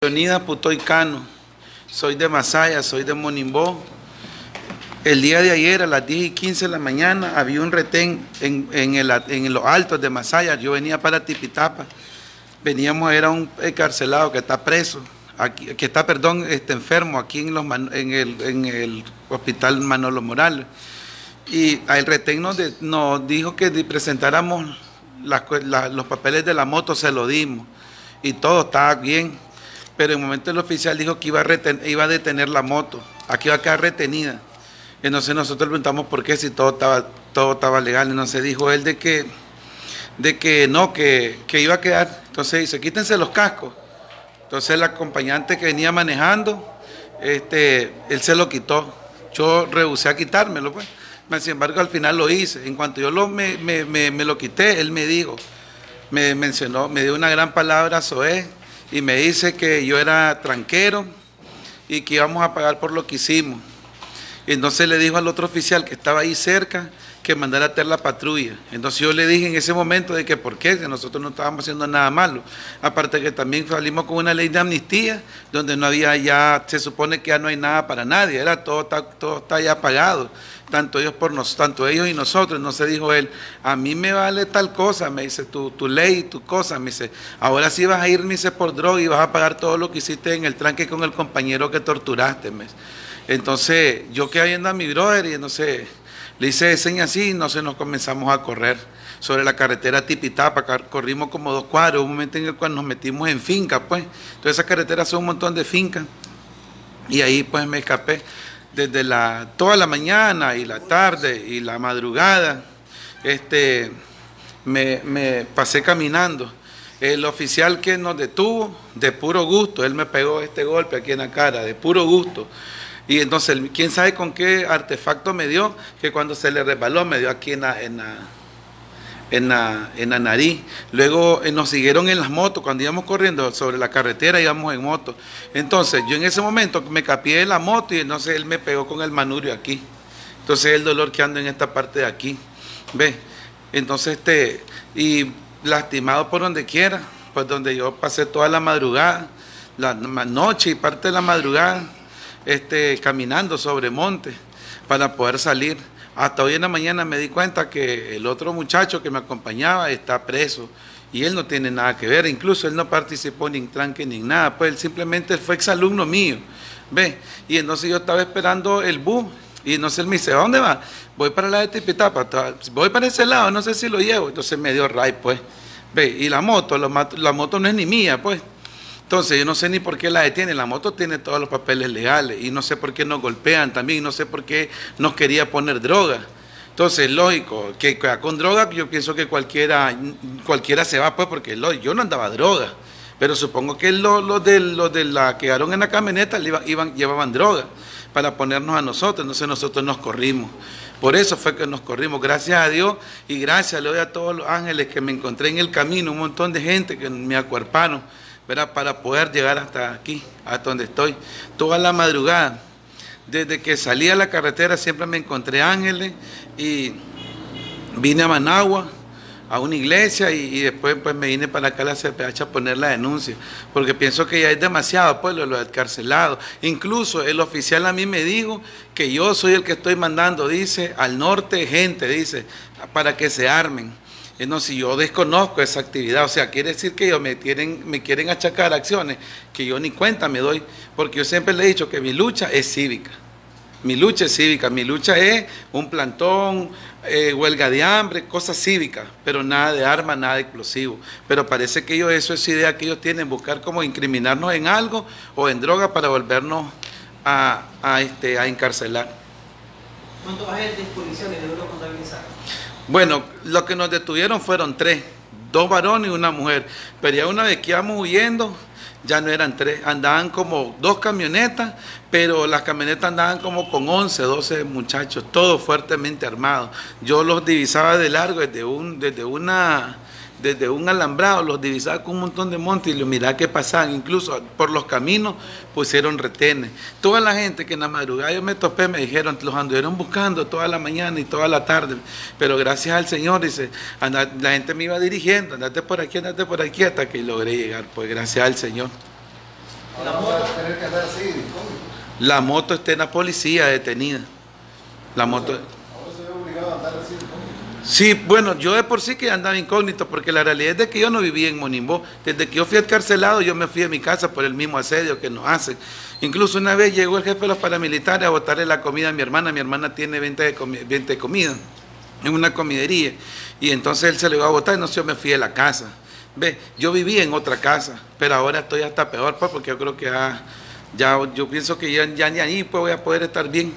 Leonidas Putoy Cano, soy de Masaya, soy de Monimbó. El día de ayer a las 10:15 de la mañana había un retén en los altos de Masaya. Yo venía para Tipitapa, veníamos, era un encarcelado que está preso, aquí, que está, perdón, enfermo aquí en el hospital Manolo Morales. Y el retén nos dijo que presentáramos los papeles de la moto, se lo dimos y todo estaba bien, pero en el momento el oficial dijo que iba a detener la moto, aquí iba a quedar retenida. Entonces nosotros preguntamos por qué, si todo estaba legal. Entonces dijo él de que iba a quedar. Entonces dice, quítense los cascos. Entonces el acompañante que venía manejando, él se lo quitó. Yo rehusé a quitármelo, pues. Sin embargo, al final lo hice. En cuanto yo me lo quité, él me dijo, me mencionó, me dio una gran palabra, Zoé, y me dice que yo era tranquero y que íbamos a pagar por lo que hicimos. Entonces le dijo al otro oficial que estaba ahí cerca que mandara a traer la patrulla. Entonces yo le dije en ese momento de que por qué, que nosotros no estábamos haciendo nada malo. Aparte que también salimos con una ley de amnistía, donde no había ya, se supone que ya no hay nada para nadie, todo está ya pagado, tanto ellos y nosotros. Entonces dijo él, a mí me vale tal cosa, me dice, tu ley, tu cosa, me dice, ahora sí vas a ir, me dice, por droga y vas a pagar todo lo que hiciste en el tranque con el compañero que torturaste, me dice. Entonces yo quedé viendo a mi brother y entonces le hice señas así y entonces nos comenzamos a correr sobre la carretera Tipitapa. Corrimos como 2 cuadras, un momento en el cual nos metimos en finca, pues. Entonces esas carreteras son un montón de fincas y ahí pues me escapé desde toda la mañana y la tarde y la madrugada. Me pasé caminando. El oficial que nos detuvo, de puro gusto, él me pegó este golpe aquí en la cara, de puro gusto. Y entonces, quién sabe con qué artefacto me dio, que cuando se le resbaló me dio aquí en la nariz. Luego nos siguieron en las motos, cuando íbamos corriendo sobre la carretera íbamos en moto. Entonces yo en ese momento me capié de la moto y entonces él me pegó con el manubrio aquí. Entonces el dolor que ando en esta parte de aquí, ¿ves? Entonces y lastimado por donde quiera, pues donde yo pasé toda la madrugada, la noche y parte de la madrugada, caminando sobre monte para poder salir. Hasta hoy en la mañana me di cuenta que el otro muchacho que me acompañaba está preso y él no tiene nada que ver, incluso él no participó ni en tranque ni en nada, pues él simplemente fue exalumno mío, ¿ve? Y entonces yo estaba esperando el bus y entonces él me dice, ¿a dónde va? Voy para la de Tipitapa, voy para ese lado, no sé si lo llevo. Entonces me dio ray, pues, ¿ve? Y la moto no es ni mía, pues. Entonces yo no sé ni por qué la detienen, la moto tiene todos los papeles legales y no sé por qué nos golpean también, no sé por qué nos quería poner droga. Entonces lógico, que con droga yo pienso que cualquiera se va, pues, porque yo no andaba droga, pero supongo que los de la que quedaron en la camioneta llevaban droga para ponernos a nosotros, entonces nosotros nos corrimos. Por eso fue que nos corrimos, gracias a Dios y gracias le doy a todos los ángeles que me encontré en el camino, un montón de gente que me acuerparon, ¿verdad? Para poder llegar hasta aquí, hasta donde estoy. Toda la madrugada, desde que salí a la carretera siempre me encontré ángeles y vine a Managua, a una iglesia y después pues me vine para acá a la CPH a poner la denuncia, porque pienso que ya es demasiado, pues, lo encarcelado. Incluso el oficial a mí me dijo que yo soy el que estoy mandando, dice, al norte gente, dice, para que se armen. No, si yo desconozco esa actividad, o sea, quiere decir que ellos me quieren achacar acciones que yo ni cuenta me doy, porque yo siempre le he dicho que mi lucha es cívica. Mi lucha es cívica, mi lucha es un plantón, huelga de hambre, cosas cívicas, pero nada de armas, nada de explosivos. Pero parece que eso es idea que ellos tienen, buscar como incriminarnos en algo o en droga para volvernos a encarcelar. ¿Cuántos agentes policiales logró contabilizar? Bueno, lo que nos detuvieron fueron 3, 2 varones y una mujer, pero ya una vez que íbamos huyendo, ya no eran 3, andaban como 2 camionetas, pero las camionetas andaban como con 11, 12 muchachos, todos fuertemente armados. Yo los divisaba de largo desde un alambrado, los divisaba con un montón de montes y los miraba que pasaban, incluso por los caminos pusieron retenes. Toda la gente que en la madrugada yo me topé me dijeron, los anduvieron buscando toda la mañana y toda la tarde, pero gracias al Señor, dice, la gente me iba dirigiendo, andate por aquí, hasta que logré llegar, pues gracias al Señor. La moto. Tener que andar así, incógnito. La moto está en la policía detenida. La moto... Ahora se ve obligado a andar así, incógnito. Sí, bueno, yo de por sí que andaba incógnito, porque la realidad es de que yo no vivía en Monimbó. Desde que yo fui encarcelado, yo me fui a mi casa por el mismo asedio que nos hacen. Incluso una vez llegó el jefe de los paramilitares a botarle la comida a mi hermana. Mi hermana tiene venta de comida en una comidería. Y entonces él se le iba a botar y no sé, yo me fui de la casa. Ve, yo vivía en otra casa, pero ahora estoy hasta peor, pues, porque yo creo que yo pienso que ya ni ahí pues, voy a poder estar bien.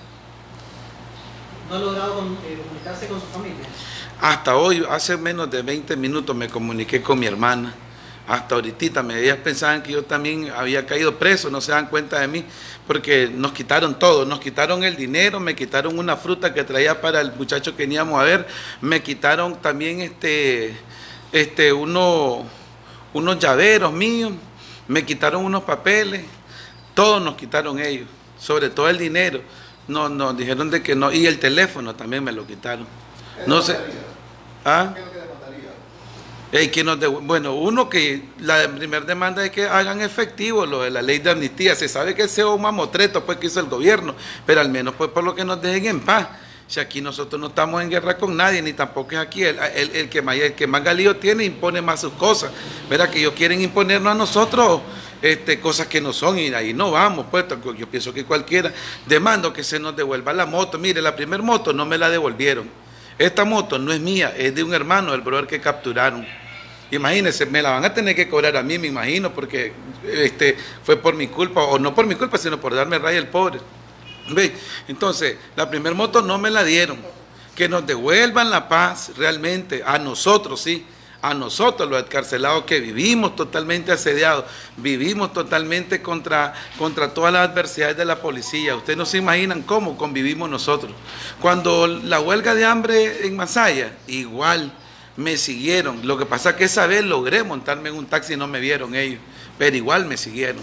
¿No ha logrado comunicarse con su familia? Hasta hoy, hace menos de 20 minutos me comuniqué con mi hermana. Hasta ahorita, ellas pensaban que yo también había caído preso, no se dan cuenta de mí, porque nos quitaron todo, nos quitaron el dinero, me quitaron una fruta que traía para el muchacho que veníamos a ver, me quitaron también unos llaveros míos, me quitaron unos papeles, todos nos quitaron ellos, sobre todo el dinero. Nos dijeron de que no, y el teléfono también me lo quitaron. No sé. ¿Ah? ¿Qué es lo que demandaría? Bueno, uno que la primera demanda es que hagan efectivo lo de la ley de amnistía. Se sabe que ese es un mamotreto pues, que hizo el gobierno, pero al menos pues por lo que nos dejen en paz. Si aquí nosotros no estamos en guerra con nadie, ni tampoco es aquí el que más galillo tiene impone más sus cosas. ¿Verdad? Que ellos quieren imponernos a nosotros cosas que no son, y ahí no vamos, pues yo pienso que cualquiera. Demando que se nos devuelva la moto. Mire, la primer moto no me la devolvieron. Esta moto no es mía, es de un hermano del brother que capturaron. Imagínense, me la van a tener que cobrar a mí, me imagino, porque fue por mi culpa, o no por mi culpa, sino por darme raya el pobre. ¿Ve? Entonces, la primer moto no me la dieron. Que nos devuelvan la paz realmente, a nosotros, sí. A nosotros los encarcelados que vivimos totalmente asediados, vivimos totalmente contra todas las adversidades de la policía. Ustedes no se imaginan cómo convivimos nosotros. Cuando la huelga de hambre en Masaya, igual me siguieron. Lo que pasa es que esa vez logré montarme en un taxi y no me vieron ellos, pero igual me siguieron.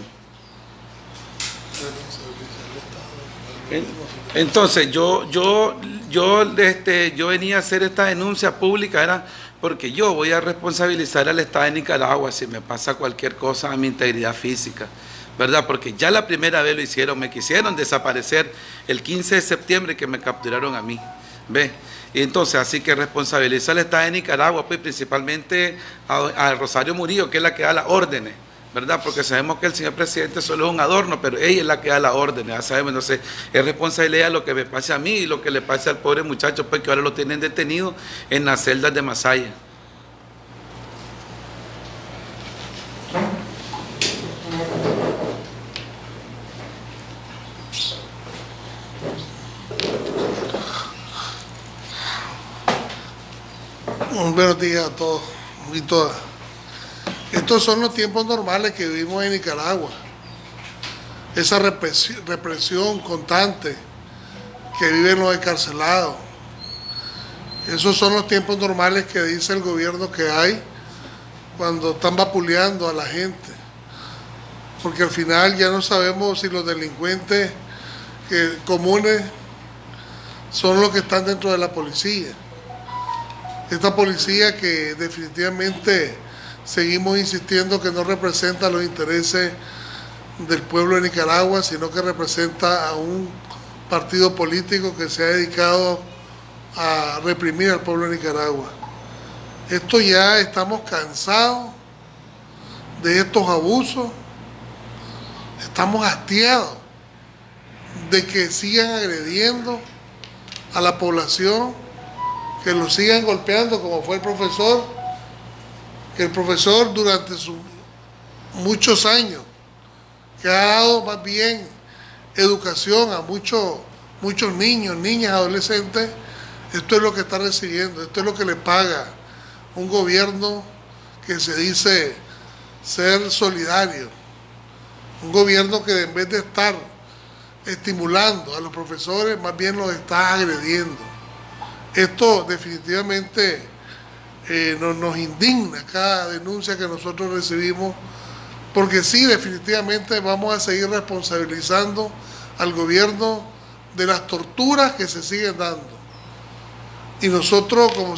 Entonces yo venía a hacer esta denuncia pública, era porque yo voy a responsabilizar al Estado de Nicaragua si me pasa cualquier cosa a mi integridad física, ¿verdad? Porque ya la primera vez lo hicieron, me quisieron desaparecer el 15 de septiembre que me capturaron a mí, ¿ve? Y entonces, así que responsabiliza al Estado de Nicaragua, pues principalmente a Rosario Murillo, que es la que da las órdenes, ¿verdad? Porque sabemos que el señor presidente solo es un adorno, pero ella es la que da la orden, ya sabemos. Entonces es responsabilidad lo que me pase a mí y lo que le pase al pobre muchacho, pues que ahora lo tienen detenido en las celdas de Masaya. Buenos días a todos y todas. Estos son los tiempos normales que vivimos en Nicaragua. Esa represión constante que viven los encarcelados. Esos son los tiempos normales que dice el gobierno que hay cuando están vapuleando a la gente. Porque al final ya no sabemos si los delincuentes comunes son los que están dentro de la policía. Esta policía que definitivamente seguimos insistiendo que no representa los intereses del pueblo de Nicaragua, sino que representa a un partido político que se ha dedicado a reprimir al pueblo de Nicaragua. Esto ya estamos cansados de estos abusos, estamos hastiados de que sigan agrediendo a la población, que lo sigan golpeando como fue el profesor, que el profesor durante muchos años, que ha dado más bien educación a muchos niños, niñas, adolescentes, esto es lo que está recibiendo, esto es lo que le paga un gobierno que se dice ser solidario, un gobierno que en vez de estar estimulando a los profesores, más bien los está agrediendo. Esto definitivamente nos indigna cada denuncia que nosotros recibimos, porque sí, definitivamente vamos a seguir responsabilizando al gobierno de las torturas que se siguen dando. Y nosotros como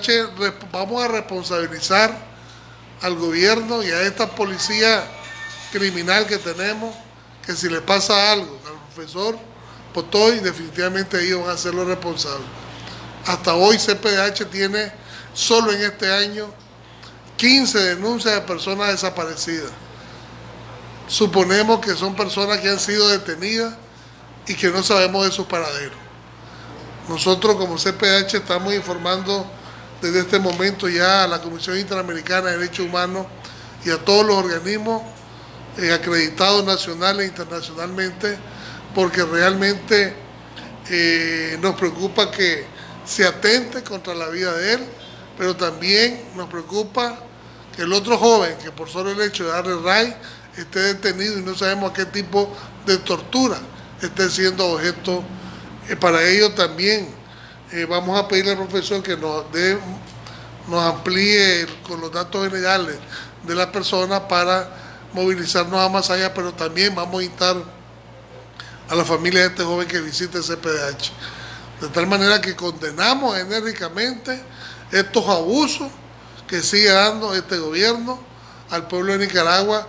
CPDH vamos a responsabilizar al gobierno y a esta policía criminal que tenemos, que si le pasa algo al profesor Potoy, definitivamente ellos van a ser los responsables. Hasta hoy CPDH tiene, solo en este año, 15 denuncias de personas desaparecidas. Suponemos que son personas que han sido detenidas y que no sabemos de sus paraderos. Nosotros como CPDH estamos informando desde este momento ya a la Comisión Interamericana de Derechos Humanos y a todos los organismos acreditados nacional e internacionalmente, porque realmente nos preocupa que se atente contra la vida de él, pero también nos preocupa que el otro joven, que por solo el hecho de darle RAI, esté detenido y no sabemos a qué tipo de tortura esté siendo objeto. Para ello también vamos a pedirle al profesor que nos amplíe con los datos generales de la persona para movilizarnos a más allá, pero también vamos a instar a la familia de este joven que visite el CPDH. De tal manera que condenamos enérgicamente estos abusos que sigue dando este gobierno al pueblo de Nicaragua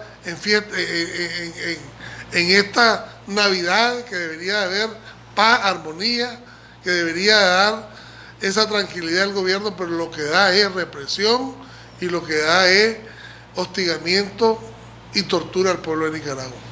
en esta Navidad, que debería haber paz, armonía, que debería dar esa tranquilidad al gobierno, pero lo que da es represión y lo que da es hostigamiento y tortura al pueblo de Nicaragua.